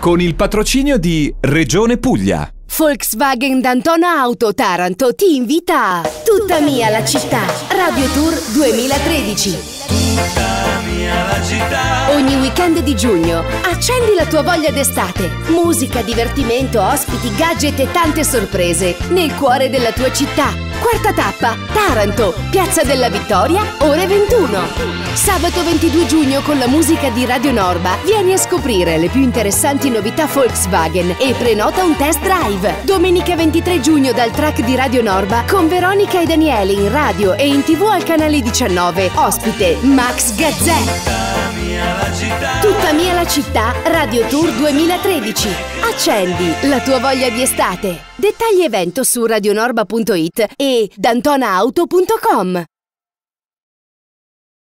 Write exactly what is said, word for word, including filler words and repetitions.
con il patrocinio di Regione Puglia. Volkswagen Dantona Auto Taranto ti invita a Tutta mia la città Radio Tour duemilatredici. Tutta mia la città. Ogni weekend di giugno accendi la tua voglia d'estate. Musica, divertimento, ospiti, gadget e tante sorprese nel cuore della tua città. Quarta tappa, Taranto, Piazza della Vittoria, ore ventuno. Sabato ventidue giugno con la musica di Radio Norba vieni a scoprire le più interessanti novità Volkswagen e prenota un test drive. Domenica ventitré giugno dal track di Radio Norba con Veronica e Daniele in radio e in tv al canale diciannove. Ospite Max Gazzè. Tutta mia la città. Tutta mia la città Radio Tour duemilatredici. Accendi la tua voglia di estate. Dettagli evento su radionorba punto it e dantonaauto punto com.